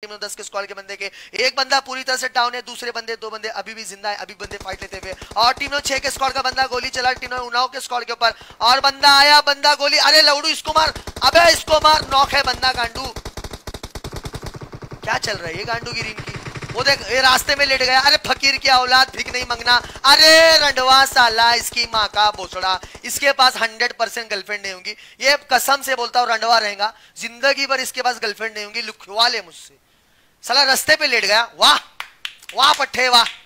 10 के स्क्वाड के बंदे के, एक बंदा पूरी तरह से डाउन है, दूसरे बंदे 2 बंदे अभी भी जिंदा है, अभी बंदे फाइट लेते हुए। और टीम नो 6 के स्क्वाड का बंदा गोली चला टीम नो उनाव के स्क्वाड के ऊपर, और बंदा आया, बंदा गोली, अरे लवड़ू इसको मार, अबे इसको मार, नॉक है बंदा। गांडू क्या चल रहा है ये गांडू गिरी इनकी, वो देख ये रास्ते में लेट गया, अरे फकीर की औलाद भीख नहीं मंगना, अरे रंडवा साला इसकी माँ का बोसड़ा, इसके पास 100% गर्लफ्रेंड नहीं होंगी, ये कसम से बोलता हूँ रंडवा रहेगा जिंदगी भर, इसके पास गर्लफ्रेंड नहीं होंगी, लुखवा ले मुझसे। साला रास्ते पे लेट गया, वाह वाह पट्टे वाह।